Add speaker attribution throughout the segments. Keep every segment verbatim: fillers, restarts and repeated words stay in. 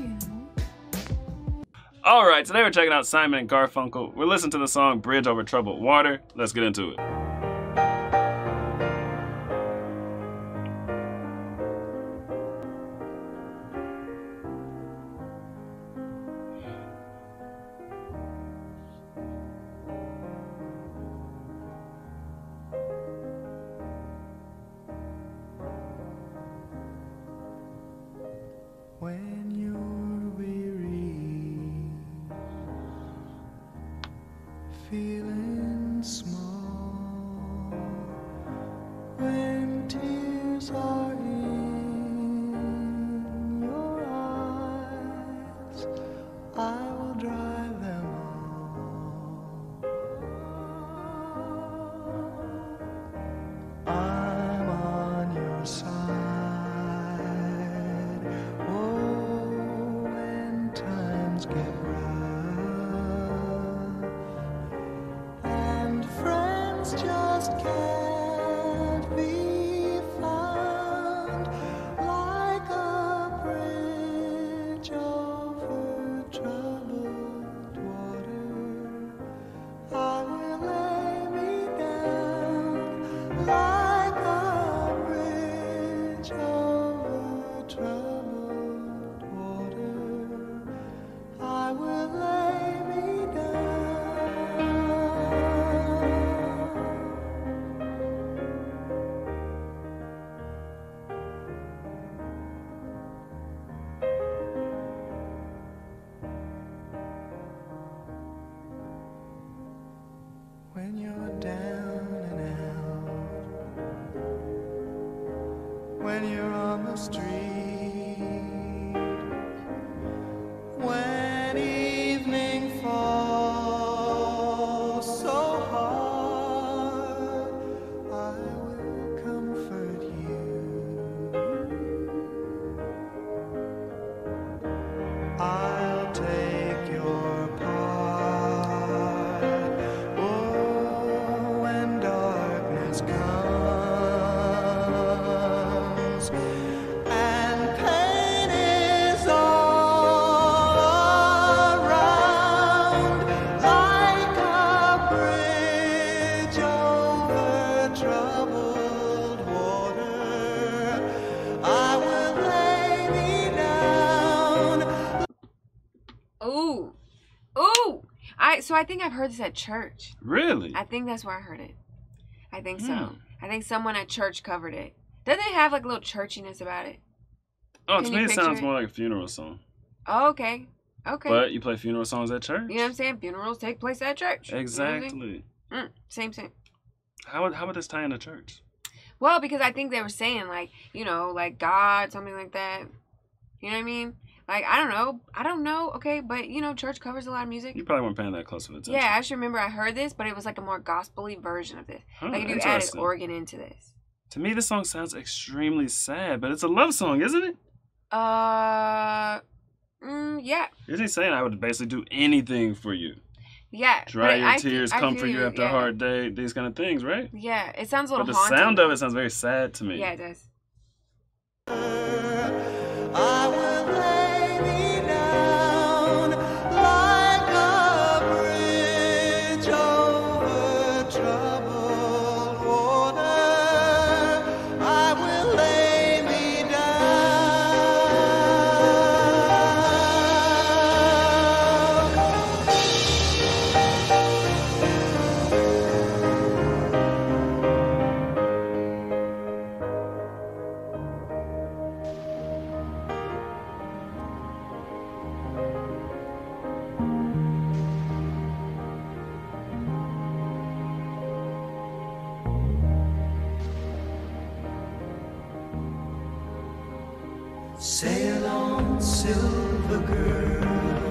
Speaker 1: All right, today we're checking out Simon and Garfunkel. We're listening to the song Bridge Over Troubled Water. Let's get into it.
Speaker 2: When you're weary, feeling small, when tears are in your eyes, I will dry them all. I'm on your side. Get rough, and friends just can't be found like a bridge over troubled water. I will lay me down like a bridge over troubled water. I will lay me down. When you're down and out, when you're on the street, when evening falls so hard, I will comfort you. I'll take your part. Oh, when darkness comes and pain is all around, like a bridge over troubled water, I will lay me down.
Speaker 3: Ooh, ooh! I so I think I've heard this at church.
Speaker 1: Really?
Speaker 3: I think that's where I heard it. I think
Speaker 1: Hmm.
Speaker 3: so. I think someone at church covered it. Doesn't it have like a little churchiness about it?
Speaker 1: Oh,
Speaker 3: Can
Speaker 1: to
Speaker 3: you
Speaker 1: me it
Speaker 3: picture
Speaker 1: sounds
Speaker 3: it?
Speaker 1: more like a funeral song.
Speaker 3: Oh, okay. Okay.
Speaker 1: But you play funeral songs at church?
Speaker 3: You know what I'm saying? Funerals take place at church. You know what I'm saying?
Speaker 1: Exactly.
Speaker 3: Mm, same, same.
Speaker 1: How would, how would this tie into church?
Speaker 3: Well, because I think they were saying like, you know, like God, something like that. You know what I mean? Like, I don't know. I don't know. Okay, but you know, church covers a lot of music.
Speaker 1: You probably weren't paying that close of attention.
Speaker 3: Yeah, I just remember I heard this, but it was like a more gospel-y version of this.
Speaker 1: Huh,
Speaker 3: like if you added
Speaker 1: interesting.
Speaker 3: organ into this.
Speaker 1: To me, this song sounds extremely sad, but it's a love song, isn't it?
Speaker 3: Uh, mm, yeah,
Speaker 1: Isn't he saying I would basically do anything for you?
Speaker 3: yeah.
Speaker 1: Dry
Speaker 3: but
Speaker 1: your
Speaker 3: I
Speaker 1: tears,
Speaker 3: feel- I
Speaker 1: comfort
Speaker 3: feel
Speaker 1: you after
Speaker 3: yeah.
Speaker 1: a hard day, these kind of things, right?
Speaker 3: Yeah, it sounds a little
Speaker 1: But the
Speaker 3: haunting.
Speaker 1: sound of it sounds very sad to me.
Speaker 3: Yeah, it does.
Speaker 2: I will lay me down like a bridge over troubled water. I will lay me Sail on, silver girl,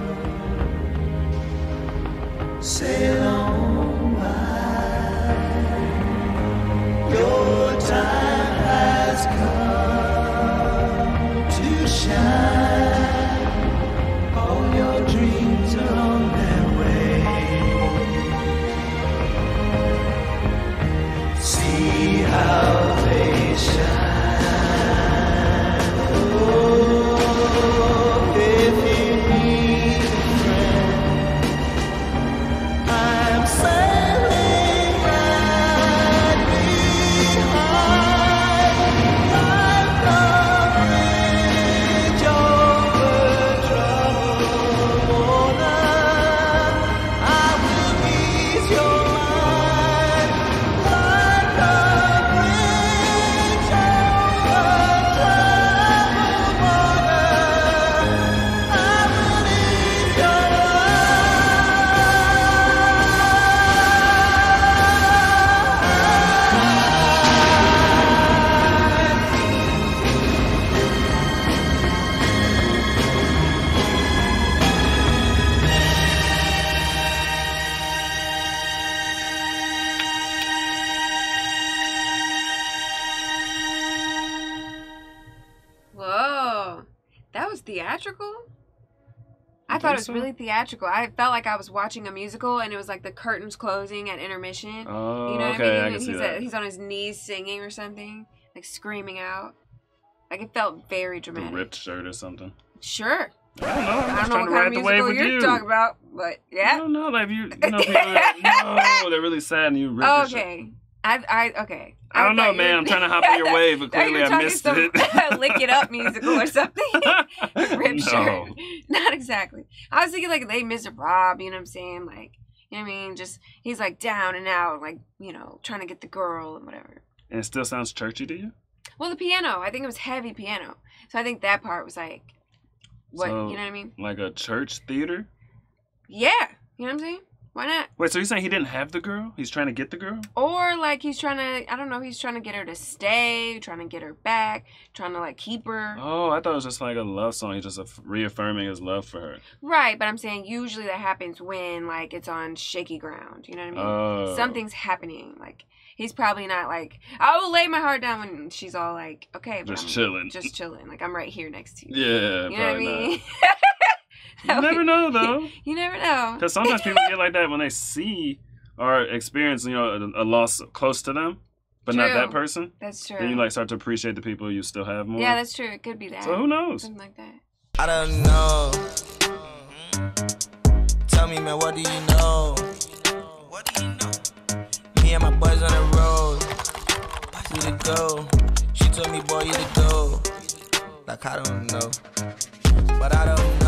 Speaker 2: sail on by. Your time has come to shine. All your dreams are on their way. See how they shine. If
Speaker 3: was theatrical? I
Speaker 1: You
Speaker 3: thought
Speaker 1: think
Speaker 3: it was
Speaker 1: so?
Speaker 3: really theatrical. I felt like I was watching a musical, and it was like the curtains closing at intermission.
Speaker 1: Oh,
Speaker 3: You know what
Speaker 1: okay,
Speaker 3: I mean?
Speaker 1: I
Speaker 3: And
Speaker 1: can see
Speaker 3: he's,
Speaker 1: that.
Speaker 3: a, he's on his knees singing or something, like screaming out. Like it felt very
Speaker 1: The
Speaker 3: dramatic.
Speaker 1: ripped shirt or something.
Speaker 3: Sure.
Speaker 1: I don't know. I'm
Speaker 3: I
Speaker 1: just
Speaker 3: don't know
Speaker 1: trying
Speaker 3: what
Speaker 1: to
Speaker 3: kind
Speaker 1: ride
Speaker 3: of
Speaker 1: the wave
Speaker 3: musical
Speaker 1: with
Speaker 3: you're
Speaker 1: you.
Speaker 3: talking about, but
Speaker 1: I
Speaker 3: yeah.
Speaker 1: don't know. Like you, you know, people are like, no, they're really sad and you rip the shirt.
Speaker 3: Okay. I, I, okay.
Speaker 1: I don't know,
Speaker 3: thought you
Speaker 1: man.
Speaker 3: were-
Speaker 1: I'm trying to hop on your wave, but
Speaker 3: I thought you
Speaker 1: clearly
Speaker 3: were
Speaker 1: I
Speaker 3: talking
Speaker 1: missed
Speaker 3: some
Speaker 1: it.
Speaker 3: Lick It Up musical or something. Rip
Speaker 1: No.
Speaker 3: shirt. Not exactly. I was thinking like Les Miserables, you know what I'm saying? Like, you know what I mean? Just, he's like down and out, like, you know, trying to get the girl and whatever.
Speaker 1: And it still sounds churchy to you?
Speaker 3: Well, the piano, I think it was heavy piano. So I think that part was like, what,
Speaker 1: So-
Speaker 3: you know what I mean?
Speaker 1: Like a church theater?
Speaker 3: Yeah. You know what I'm saying? Why not?
Speaker 1: Wait, so you're saying he didn't have the girl? He's trying to get the girl?
Speaker 3: Or like he's trying to, I don't know, he's trying to get her to stay, trying to get her back, trying to like keep her.
Speaker 1: Oh, I thought it was just like a love song. He's just aff- reaffirming his love for her.
Speaker 3: Right, but I'm saying usually that happens when like it's on shaky ground. You know what I mean?
Speaker 1: Oh.
Speaker 3: Something's happening. Like he's probably not like, I will lay my heart down when she's all like, okay, but
Speaker 1: Just
Speaker 3: I'm
Speaker 1: chilling.
Speaker 3: just chilling. Like I'm right here next to you.
Speaker 1: Yeah,
Speaker 3: You know what I
Speaker 1: probably
Speaker 3: mean?
Speaker 1: not. You never know, though.
Speaker 3: You never know.
Speaker 1: Because sometimes people get like that when they see or experience, you know, a, a loss close to them, but not
Speaker 3: True.
Speaker 1: that person.
Speaker 3: That's true.
Speaker 1: Then you like start to appreciate the people you still have more.
Speaker 3: yeah, that's true. It could be that.
Speaker 1: So who knows?
Speaker 3: Something like that.
Speaker 4: I don't know. Tell me, man, what do you know? What do you know? Me and my boys on the road. Who to go? She told me, boy, you to go. Like, I don't know. But I don't